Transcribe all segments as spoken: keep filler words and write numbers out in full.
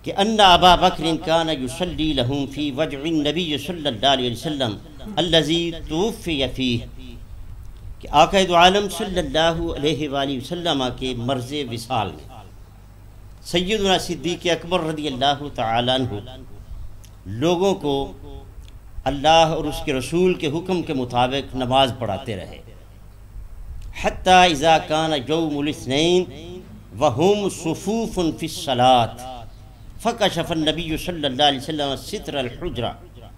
کہ ان ابا بکر کان یصلی لهم فی وجع النبی صلی اللہ علیہ وسلم الذی توفی فیہ، کہ آقا دو عالم صلی اللہ علیہ وآلہ وسلم کے مرض وصال میں سیدنا صدیق اکبر رضی اللہ تعالیٰ عنہ لوگوں کو اللہ اور اس کے رسول کے حکم کے مطابق نماز پڑھاتے رہے، حتی اذا کان یوم الاثنین وہم صفوف فی الصلاۃ فکشف النبی صلی اللہ علیہ وسلم ستر الحجرہ،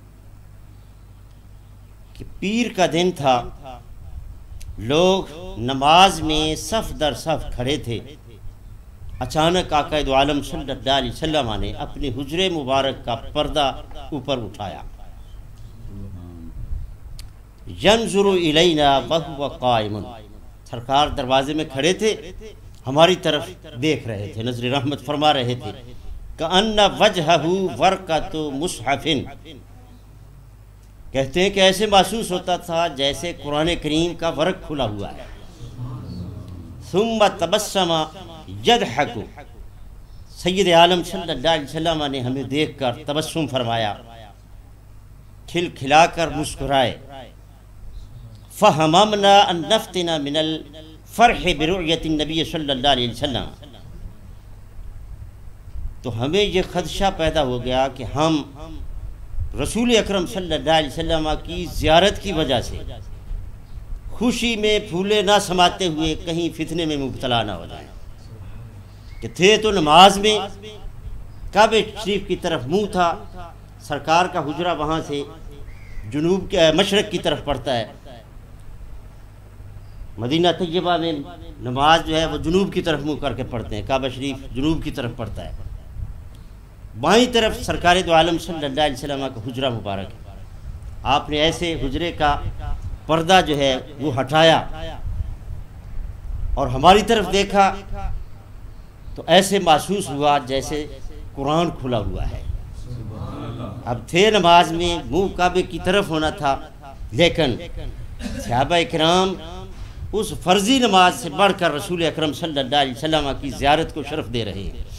کہ پیر کا دن تھا، لوگ نماز میں صف در صف کھڑے تھے، اچانک آقا دو عالم صلی اللہ علیہ وسلم نے اپنے حجرے مبارک کا پردہ اوپر اٹھایا، ینظر الینا وہو قائم، سرکار دروازے میں کھڑے تھے، ہماری طرف دیکھ رہے تھے، نظر رحمت فرما رہے تھے، کأن وجہہ ورقۃ مصحف، کہتے ہیں کہ ایسے محسوس ہوتا تھا جیسے قرآن کریم کا ورق کھلا ہوا ہے، ثم تبسم یضحک، سید عالم صلی اللہ علیہ وسلم نے ہمیں دیکھ کر تبسم فرمایا، کھل کھلا کر مسکرائے، فہممنا ان نفتن من الفرح برؤیت النبی صلی اللہ علیہ وسلم، تو ہمیں یہ خدشہ پیدا ہو گیا کہ ہم رسول اکرم صلی اللہ علیہ وسلم کی زیارت کی وجہ سے خوشی میں پھولے نہ سماتے ہوئے کہیں فتنے میں مبتلا نہ ہو جائیں، کہ تھے تو نماز میں، کعبہ شریف کی طرف منہ تھا، سرکار کا حجرہ وہاں سے جنوب کے مشرق کی طرف پڑتا ہے، مدینہ طیبہ میں نماز جو ہے وہ جنوب کی طرف منہ کر کے پڑھتے ہیں، کعبہ شریف جنوب کی طرف پڑتا ہے، بائیں طرف سرکار دو عالم صلی اللہ علیہ وسلم کا حجرہ مبارک ہے، آپ نے ایسے حجرے کا پردہ جو ہے وہ ہٹایا اور ہماری طرف دیکھا تو ایسے محسوس ہوا جیسے قرآن کھلا ہوا ہے، اب تھے نماز میں، منہ کعبے کی طرف ہونا تھا، لیکن صحابہ کرام اس فرضی نماز سے بڑھ کر رسول اکرم صلی اللہ علیہ وسلم کی زیارت کو شرف دے رہے ہیں،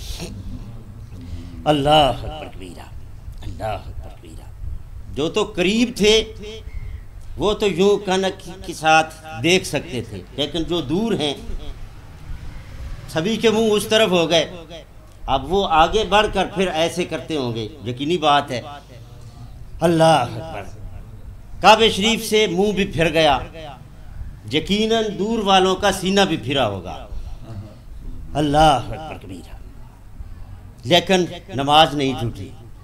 اللہ اکبر کبیرہ، اللہ اکبر کبیرہ۔ جو تو قریب تھے وہ تو یوں کنک کے ساتھ دیکھ سکتے تھے، لیکن جو دور ہیں سبھی کے منہ اس طرف ہو گئے، اب وہ آگے بڑھ کر پھر ایسے کرتے ہوں گے، یقینی بات ہے، اللہ اکبر۔ کعبہ شریف سے منہ بھی پھر گیا، یقیناً دور والوں کا سینہ بھی پھرا ہوگا، اللہ اکبر کبیرہ، لیکن نماز نہیں ٹوٹی۔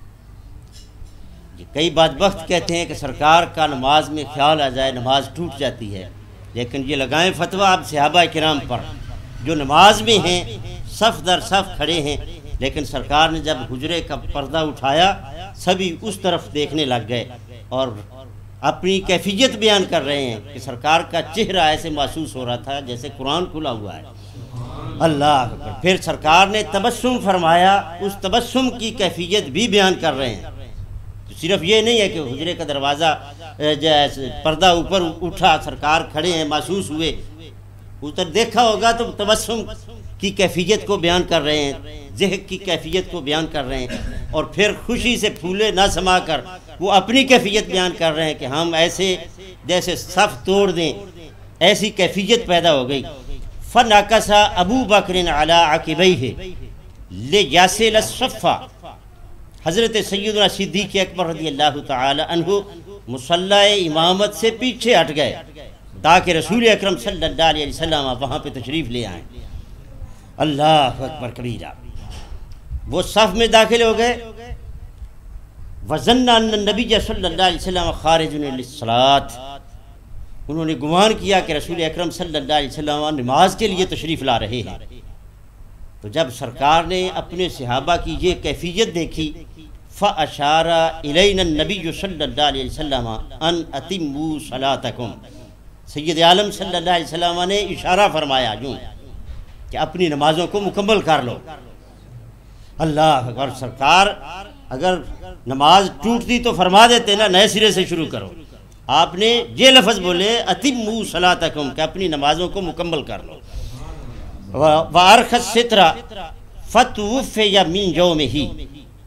کئی بدبخت کہتے ہیں کہ سرکار کا نماز میں خیال آ جائے نماز ٹوٹ جاتی ہے، لیکن یہ لگائیں فتویٰ آپ صحابہ کرام پر جو نماز میں ہیں، صف در صف کھڑے ہیں، لیکن سرکار نے جب حجرے کا پردہ اٹھایا سبھی اس طرف دیکھنے لگ گئے اور اپنی کیفیت بیان کر رہے ہیں کہ سرکار کا چہرہ ایسے محسوس ہو رہا تھا جیسے قرآن کھلا ہوا ہے، اللہ اکبر۔ پھر سرکار نے تبسم فرمایا، اس تبسم کی کیفیت بھی بیان کر رہے ہیں، صرف یہ نہیں ہے کہ حجرے کا دروازہ پردہ اوپر اٹھا، سرکار کھڑے ہیں، محسوس ہوئے، ادھر دیکھا ہوگا تو تبسم کی کیفیت کو بیان کر رہے ہیں، ضحک کی کیفیت کو بیان کر رہے ہیں، اور پھر خوشی سے پھولے نہ سما کر وہ اپنی کیفیت بیان کر رہے ہیں کہ ہم ایسے جیسے صف توڑ دیں، ایسی کیفیت پیدا ہو گئی۔ فَنَكَسَ ابو بکر عَلَىٰ عَقِبَيْهِ لِيَصِلَ الصَّفَّ، حضرت سیدنا صدیق اکبر رضی اللہ تعالی عنہ مصلی امامت سے پیچھے ہٹ گئے تاکہ رسول اکرم صلی اللہ علیہ وسلم وہاں پہ تشریف لے آئیں، اللہ اکبر کبیرہ۔ وہ صف میں داخل ہو گئے، وَظَنَّ أَنَّ النَّبِيَّ صلی اللہ علیہ وسلم خارج للصلاة، انہوں نے گمان کیا کہ رسول اکرم صلی اللہ علیہ وسلم نماز کے لیے تشریف لا رہے ہیں، تو جب سرکار نے اپنے صحابہ کی یہ کیفیت دیکھی، فَأَشَارَ إِلَيْنَا النَّبِيُّ صلی اللہ علیہ وسلم أَنْ أَتِمُّوا صَلَاتَكُمْ، سید عالم صلی اللہ علیہ وسلم نے اشارہ فرمایا یوں کہ اپنی نمازوں کو مکمل کر لو، اللہ اکبر۔ سرکار اگر نماز ٹوٹتی تو فرما دیتے نا نئے سرے سے شروع کرو، آپ نے یہ لفظ بولے اتموا صلاتکم کہ اپنی نمازوں کو مکمل کر لو۔ وَأَرْخَ السِّتْرَ فَتُوفِّيَ مِنْ يَوْمِهِ،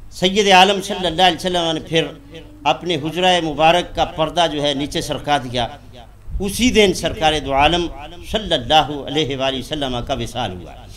سید عالم صلی اللہ علیہ وسلم نے پھر اپنے حجرہ مبارک کا پردہ جو ہے نیچے سرکا دیا. اسی دن سرکار دو عالم صلی اللہ علیہ وآلہ وسلم کا وصال ہوا.